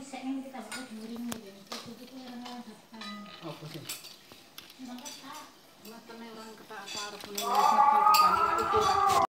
Apa sih? Matane orang kata apa arep menawa